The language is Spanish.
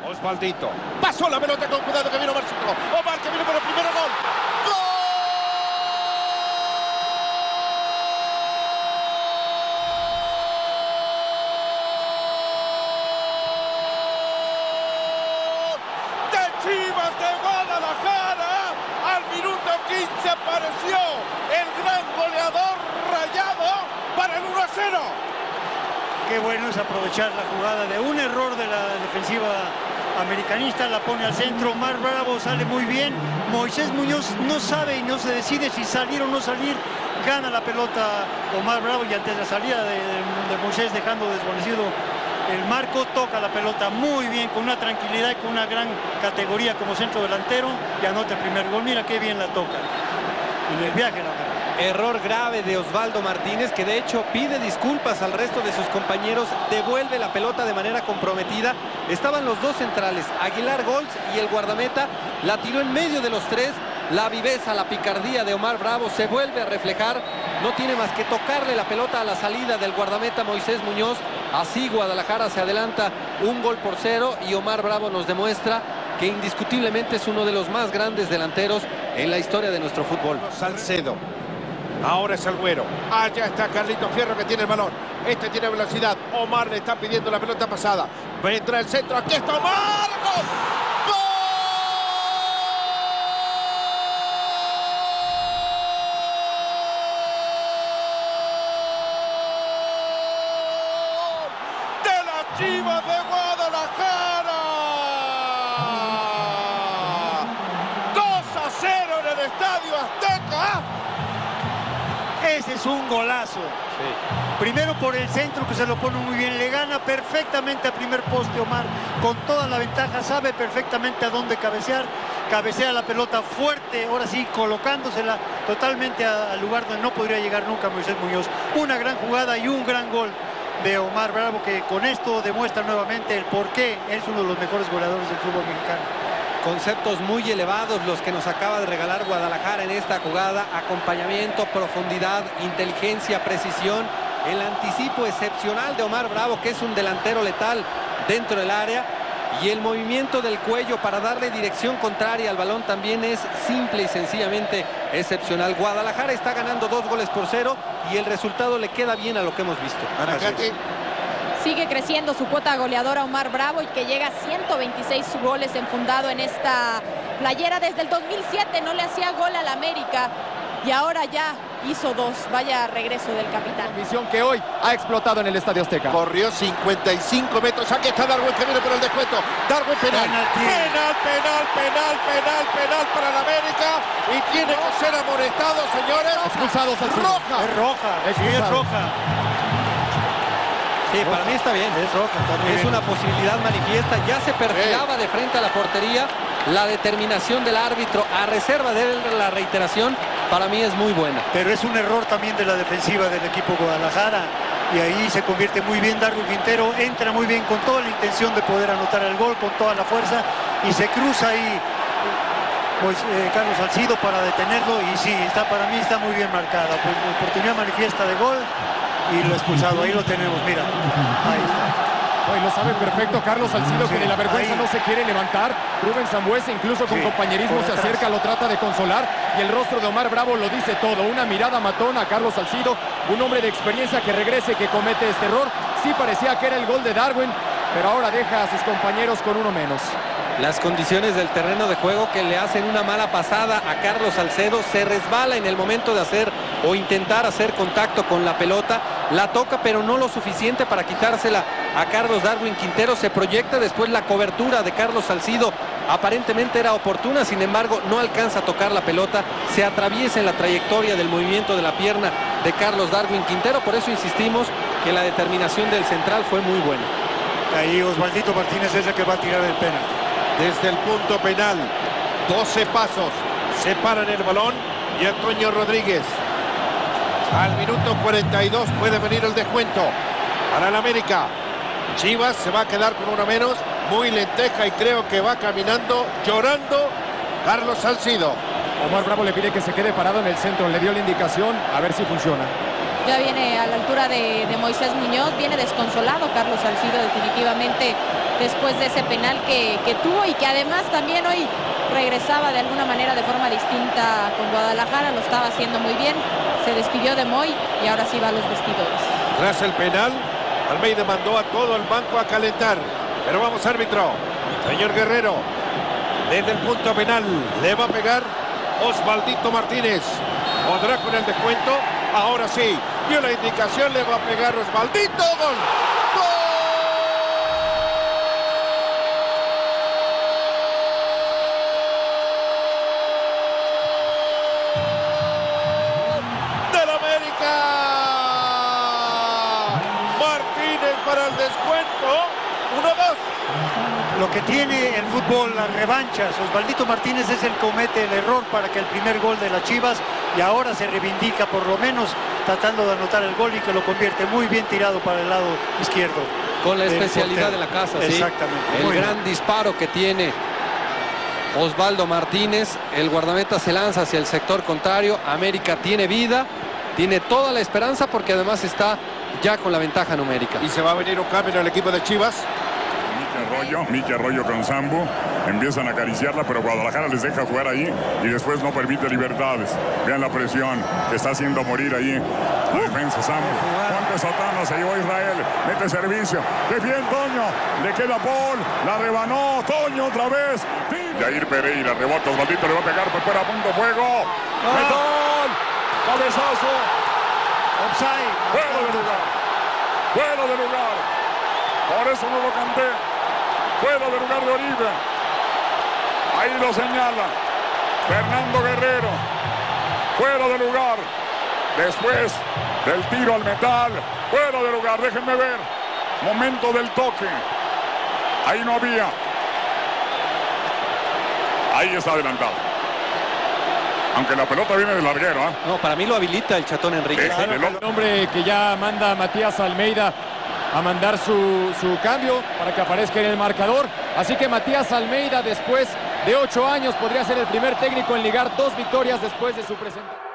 Osvaldito. Pasó la pelota con cuidado que vino Marcelo. Omar que vino por el primer gol. ¡Gol! De Chivas de Guadalajara. Al minuto 15 apareció el gran goleador Rayado para el 1-0. Qué bueno es aprovechar la jugada de un error de la defensiva americanista, la pone al centro, Omar Bravo sale muy bien, Moisés Muñoz no sabe y no se decide si salir o no salir, gana la pelota Omar Bravo y ante la salida de Moisés dejando desvanecido el marco, toca la pelota muy bien, con una tranquilidad y con una gran categoría como centro delantero y anota el primer gol. Mira qué bien la toca en el viaje, la verdad. Error grave de Osvaldo Martínez, que de hecho pide disculpas al resto de sus compañeros, devuelve la pelota de manera comprometida. Estaban los dos centrales, Aguilar Goltz y el guardameta, la tiró en medio de los tres. La viveza, la picardía de Omar Bravo se vuelve a reflejar. No tiene más que tocarle la pelota a la salida del guardameta Moisés Muñoz. Así Guadalajara se adelanta 1-0 y Omar Bravo nos demuestra que indiscutiblemente es uno de los más grandes delanteros en la historia de nuestro fútbol. Salcedo. Ahora es el Güero. Allá está Carlito Fierro que tiene el balón. Este tiene velocidad. Omar le está pidiendo la pelota pasada. Vendrá el centro. Aquí está Omar. ¡Gol! Chivas de Guadalajara. 2-0 en el Estadio Azteca. Ese es un golazo. Sí. Primero por el centro que se lo pone muy bien. Le gana perfectamente al primer poste Omar. Con toda la ventaja sabe perfectamente a dónde cabecear. Cabecea la pelota fuerte. Ahora sí colocándosela totalmente al lugar donde no podría llegar nunca Moisés Muñoz. Una gran jugada y un gran gol de Omar Bravo, que con esto demuestra nuevamente el por qué es uno de los mejores goleadores del fútbol mexicano. Conceptos muy elevados los que nos acaba de regalar Guadalajara en esta jugada. Acompañamiento, profundidad, inteligencia, precisión. El anticipo excepcional de Omar Bravo, que es un delantero letal dentro del área. Y el movimiento del cuello para darle dirección contraria al balón también es simple y sencillamente excepcional. Guadalajara está ganando 2-0 y el resultado le queda bien a lo que hemos visto. Sigue creciendo su cuota goleadora Omar Bravo y que llega a 126 goles enfundado en esta playera. Desde el 2007 no le hacía gol al América y ahora ya hizo 2. Vaya regreso del capitán. Visión que hoy ha explotado en el Estadio Azteca. Corrió 55 metros. Aquí está Darwin que viene por el descuento. Darwin penal. Penal para el América. Y tiene que ser amonestado, señores. Expulsados al sur. Roja. Es roja. Sí, es roja. Sí, para mí está bien. Es roja. Es una posibilidad manifiesta. Ya se perfilaba de frente a la portería. La determinación del árbitro a reserva de la reiteración para mí es muy buena. Pero es un error también de la defensiva del equipo Guadalajara. Y ahí se convierte muy bien Darwin Quintero. Entra muy bien con toda la intención de poder anotar el gol, con toda la fuerza. Y se cruza ahí pues, Carlos Salcido para detenerlo. Y sí, para mí está muy bien marcada. Pues, oportunidad manifiesta de gol. Y lo expulsado, ahí lo tenemos, mira. Ahí está. Hoy lo sabe perfecto Carlos Salcido, que de la vergüenza no se quiere levantar. Rubén Sambuesa incluso con compañerismo se acerca, lo trata de consolar. Y el rostro de Omar Bravo lo dice todo. Una mirada matona a Carlos Salcido, un hombre de experiencia que regrese, que comete este error. Sí parecía que era el gol de Darwin, pero ahora deja a sus compañeros con uno menos. Las condiciones del terreno de juego que le hacen una mala pasada a Carlos Salcedo. Se resbala en el momento de hacer o intentar hacer contacto con la pelota. La toca, pero no lo suficiente para quitársela a Carlos Darwin Quintero. Se proyecta después la cobertura de Carlos Salcido. Aparentemente era oportuna, sin embargo, no alcanza a tocar la pelota. Se atraviesa en la trayectoria del movimiento de la pierna de Carlos Darwin Quintero. Por eso insistimos que la determinación del central fue muy buena. Ahí Osvaldito Martínez es el que va a tirar el penal. Desde el punto penal, 12 pasos, separan el balón y Antonio Rodríguez. Al minuto 42 puede venir el descuento para el América. Chivas se va a quedar con uno menos, muy lenteja y creo que va caminando, llorando Carlos Salcido. Omar Bravo le pide que se quede parado en el centro, le dio la indicación, a ver si funciona. Ya viene a la altura de Moisés Muñoz, viene desconsolado Carlos Salcido definitivamente después de ese penal que tuvo y que además también hoy regresaba de alguna manera de forma distinta con Guadalajara, lo estaba haciendo muy bien, se despidió de Moy y ahora sí va a los vestidores. Tras el penal, Almeida mandó a todo el banco a calentar, pero vamos, árbitro, señor Guerrero, desde el punto penal le va a pegar Osvaldito Martínez, podrá con el descuento, ahora sí, vio la indicación, le va a pegar Osvaldito, gol. Para el descuento, 1-2. Lo que tiene el fútbol, las revanchas. Osvaldito Martínez es el que comete el error para que el primer gol de las Chivas, y ahora se reivindica por lo menos tratando de anotar el gol y que lo convierte muy bien tirado para el lado izquierdo. Con la especialidad de la casa, sí. Exactamente. El gran disparo que tiene Osvaldo Martínez, el guardameta se lanza hacia el sector contrario, América tiene vida, tiene toda la esperanza porque además está ya con la ventaja numérica. Y se va a venir un cambio en el equipo de Chivas. Miki Arroyo con Sambo, empiezan a acariciarla, pero Guadalajara les deja jugar ahí y después no permite libertades. Vean la presión que está haciendo morir ahí la defensa Sambo. Juan Sotano se llevó a Israel, mete servicio. ¡Qué bien, Toño! Le queda Paul, la rebanó, Toño otra vez. Jair Pereira, rebota, Osvaldito le va a pegar, por fuera, punto, fuego. ¡Metón! ¡Cabezazo! Offside. Fuera de lugar. Fuera de lugar. Por eso no lo canté. Fuera de lugar de Oribe. Ahí lo señala Fernando Guerrero. Fuera de lugar. Después del tiro al metal. Fuera de lugar. Déjenme ver. Momento del toque. Ahí no había. Ahí está adelantado. Aunque la pelota viene del larguero, ¿eh? No, para mí lo habilita el Chatón Enríquez. El hombre que ya manda a Matías Almeida a mandar su cambio para que aparezca en el marcador. Así que Matías Almeida, después de 8 años, podría ser el primer técnico en ligar 2 victorias después de su presentación.